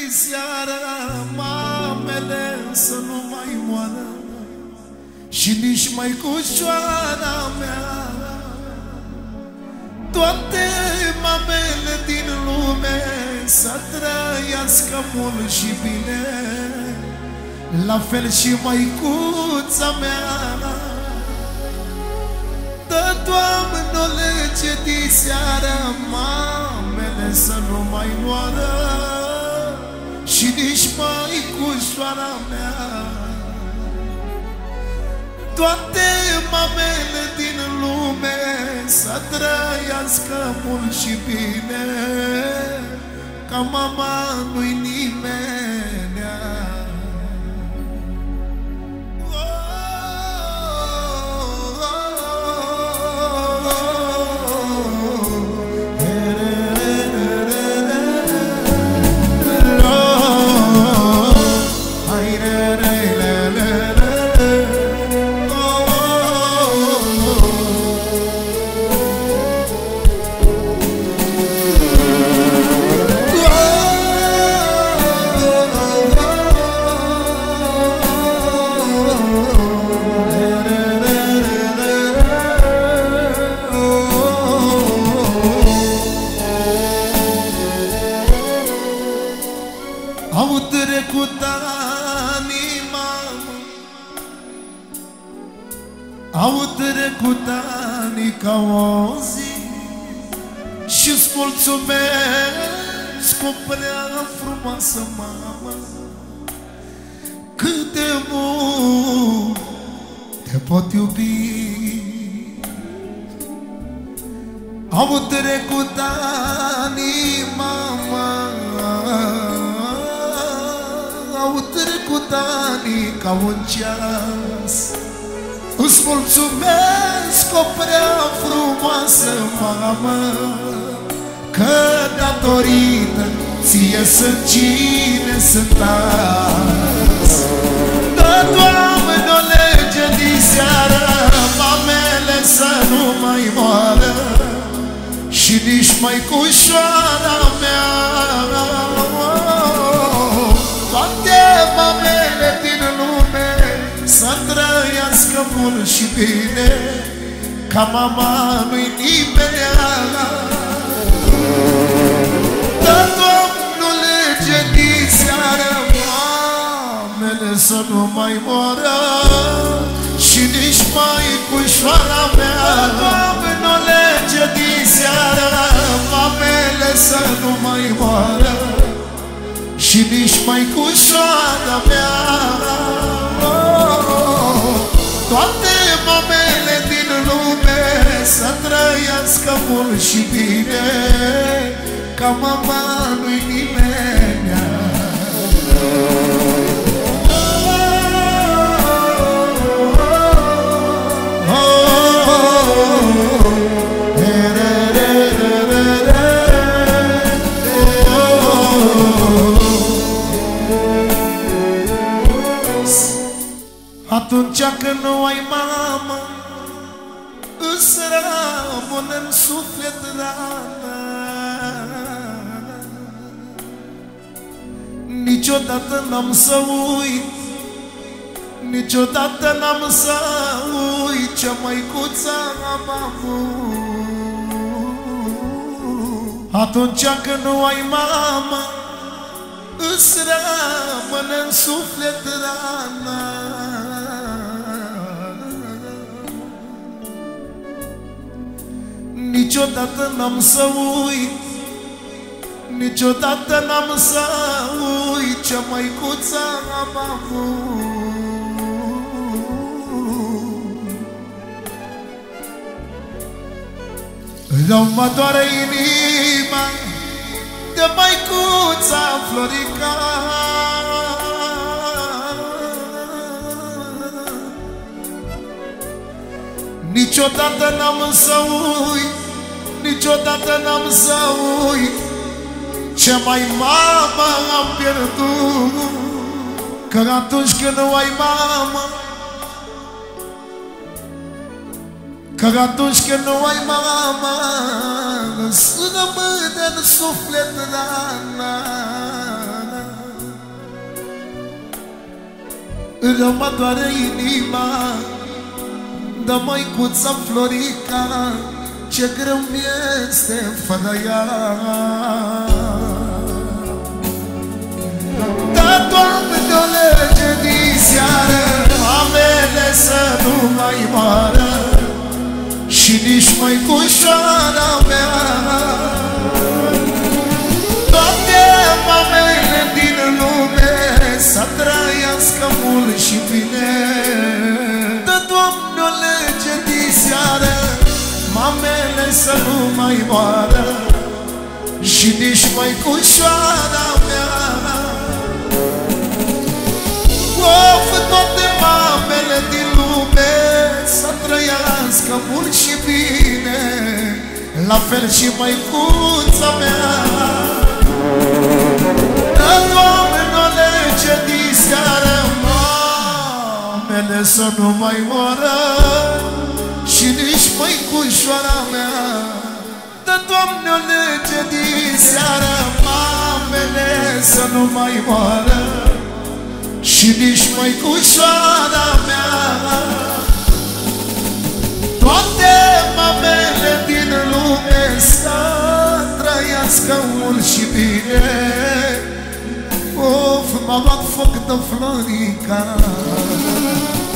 diseară mamele să nu mai moară și nici măicușoara mea. Toate mamele din lume să trăiască mult și bine, la fel și măicuța mea. Dă, Doamnule, ce diseară mamele să nu mai moară și nici măicușoara mea. Toate mamele din lume să trăiască mult și bine, ca mama nu-i nimenea. Au trecut ani, mamă, au trecut ani ca o zi, și-ți mulțumesc cu prea frumoasă mamă, cât de mult te pot iubi. Au trecut ani, mama, au trecut ani ca un ceas. Îți mulțumesc, o prea frumoasă mamă, că datorită ție sunt cine sunt azi. Dă, Doamnele, ce diseară mamele să nu mai moară și nici măicușoara mea. Toate mamele din lume să trăiască mult și bine, ca mama nu-i nimenea. Dă, Domnule, ce diseară mamele să nu mai moară și nici măicușoara mea. Domnule, ce diseară mamele să nu mai moară și nici măicușoara mea. Toate mamele din lume să trăiască mult și bine, ca mama nu-i nimenea. Atunci când nu ai mamă, îți rămâne-n suflet rană. Niciodată n-am să uit, niciodată n-am să uit ce măicuță am avut. Atunci când nu ai mamă, îți rămâne-n suflet rană. Niciodată n-am să uit, niciodată n-am să uit ce măicuță am avut. Rău mă doare inima de măicuța Florica. Niciodată n-am să uit, niciodată n-am să uit ce mai mamă am pierdut. Că atunci când nu ai mamă, că atunci când nu ai mamă, îți rămâne în suflet rana. Rău mă doare inima, dar măicuța Florica, ce greu mi-este fără ea. Dar, Doamne, de-o lege din seară, mamele să nu mai moară și nici măicușoara mea. Toate mamele din lume să trăiască mult și bine. Dă, Doamne, o lege din seară, mamele să nu mai moară și nici măicușoara mea. Of, toate mamele din lume să trăiască mult și bine, la fel și măicuța mea. Dă, Doamne, o lege din seară, mamele să nu mai moară și nici măicușoara mea. Dă, Doamne, o lege din seară, mamele să nu mai moară și nici măicușoara mea. Toate mamele din lume să trăiască mult și bine. Of, m-a luat foc de Florica.